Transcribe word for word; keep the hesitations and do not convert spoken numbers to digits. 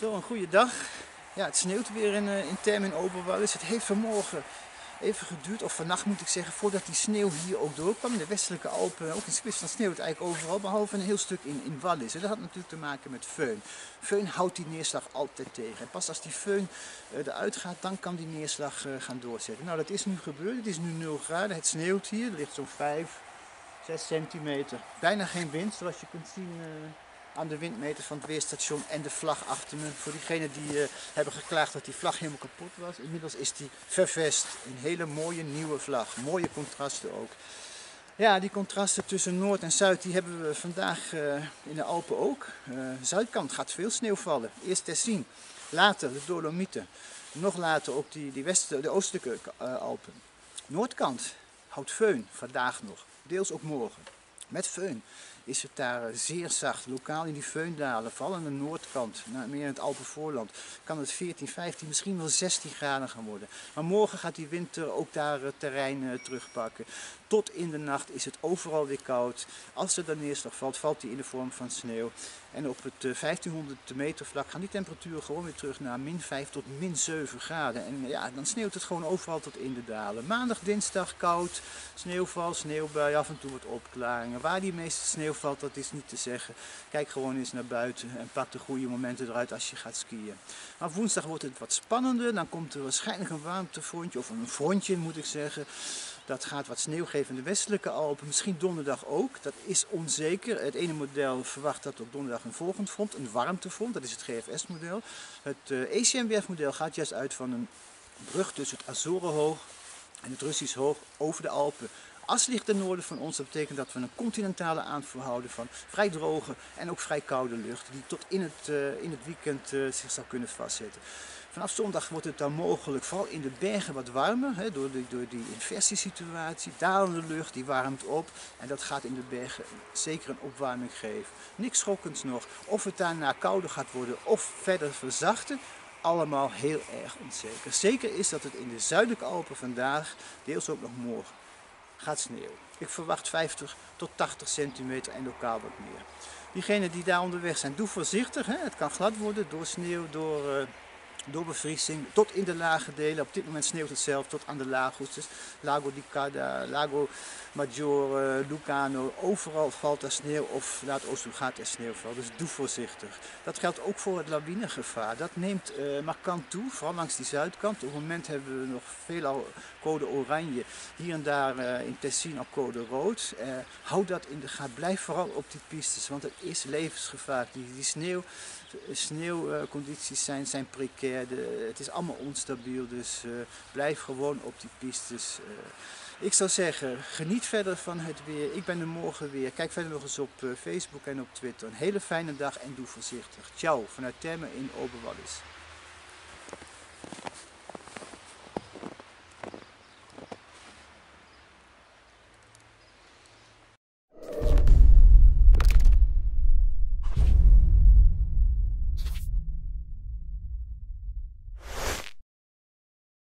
Zo, een goede dag. Ja, het sneeuwt weer in, uh, in Term in Oberwallis. Het heeft vanmorgen even geduurd, of vannacht moet ik zeggen, voordat die sneeuw hier ook doorkwam. De westelijke Alpen, ook in Zwitserland sneeuwt het eigenlijk overal, behalve een heel stuk in, in Wallis. En dat had natuurlijk te maken met föhn. Föhn houdt die neerslag altijd tegen. En pas als die föhn uh, eruit gaat, dan kan die neerslag uh, gaan doorzetten. Nou, dat is nu gebeurd. Het is nu nul graden. Het sneeuwt hier. Er ligt zo'n vijf, zes centimeter. Bijna geen wind, zoals je kunt zien uh, aan de windmeter van het weerstation en de vlag achter me. Voor diegenen die uh, hebben geklaagd dat die vlag helemaal kapot was. Inmiddels is die vervest. Een hele mooie nieuwe vlag. Mooie contrasten ook. Ja, die contrasten tussen Noord en Zuid die hebben we vandaag uh, in de Alpen ook. Uh, zuidkant gaat veel sneeuw vallen. Eerst Tessin, later de Dolomieten. Nog later ook die, die west, de oostelijke uh, Alpen. Noordkant houdt föhn vandaag nog. Deels ook morgen. Met föhn is het daar zeer zacht. Lokaal in die föhndalen, vooral aan de noordkant, meer in het Alpenvoorland, kan het veertien, vijftien, misschien wel zestien graden gaan worden. Maar morgen gaat die winter ook daar het terrein terugpakken. Tot in de nacht is het overal weer koud. Als er dan neerslag valt, valt die in de vorm van sneeuw. En op het vijftienhonderd meter vlak gaan die temperaturen gewoon weer terug naar min vijf tot min zeven graden. En ja, dan sneeuwt het gewoon overal tot in de dalen. Maandag, dinsdag koud, sneeuwval, sneeuwbui, af en toe wat opklaringen. Waar die meeste sneeuw valt, dat is niet te zeggen. Kijk gewoon eens naar buiten en pak de goede momenten eruit als je gaat skiën. Maar woensdag wordt het wat spannender. Dan komt er waarschijnlijk een warmtefrontje, of een frontje moet ik zeggen. Dat gaat wat sneeuw geven in de westelijke Alpen, misschien donderdag ook. Dat is onzeker. Het ene model verwacht dat op donderdag een volgend front, een warmtefront, dat is het G F S-model. Het uh, E C M W F-model gaat juist uit van een brug tussen het Azorenhoog en het Russisch Hoog over de Alpen. As ligt ten noorden van ons, dat betekent dat we een continentale aanvoer houden van vrij droge en ook vrij koude lucht, die tot in het, uh, in het weekend uh, zich zal kunnen vastzetten. Vanaf zondag wordt het dan mogelijk, vooral in de bergen, wat warmer, hè, door, die, door die inversiesituatie. Dalende lucht, die warmt op en dat gaat in de bergen zeker een opwarming geven. Niks schokkends nog. Of het daarna kouder gaat worden of verder verzachten, allemaal heel erg onzeker. Zeker is dat het in de zuidelijke Alpen vandaag, deels ook nog morgen, gaat sneeuwen. Ik verwacht vijftig tot tachtig centimeter en lokaal wat meer. Diegenen die daar onderweg zijn, doe voorzichtig. Hè? Het kan glad worden door sneeuw, door, uh, door bevriezing, tot in de lage delen. Op dit moment sneeuwt het zelf tot aan de lagos. Dus Lago di Garda, Lago Maggiore, uh, Lucano. Overal valt er sneeuw of laat oosten gaat er sneeuw vallen. Dus doe voorzichtig. Dat geldt ook voor het lawinegevaar. Dat neemt uh, markant toe, vooral langs die zuidkant. Op het moment hebben we nog veelal code oranje. Hier en daar uh, in Tessin al code rood. Uh, houd dat in de gaten. Blijf vooral op die pistes, want het is levensgevaar. Die, die sneeuw, sneeuwcondities uh, zijn, zijn precair. De, het is allemaal onstabiel, dus uh, blijf gewoon op die pistes. Uh, Ik zou zeggen, geniet verder van het weer. Ik ben er morgen weer. Kijk verder nog eens op Facebook en op Twitter. Een hele fijne dag en doe voorzichtig. Ciao vanuit Term in Oberwallis.